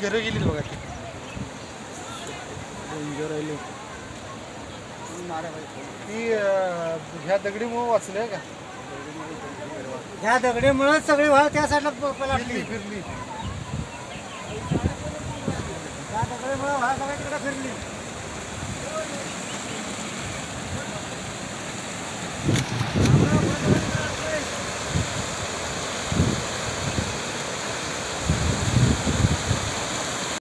घरं गेली बघा ती राहिली ती ह्या दगडीमुळे वाचले का ह्या दगडीमुळे सगळी वाळ त्या साईडला फिरली फिरली त्या दगडीमुळे वाळ सगळ्या तिकडे फिरली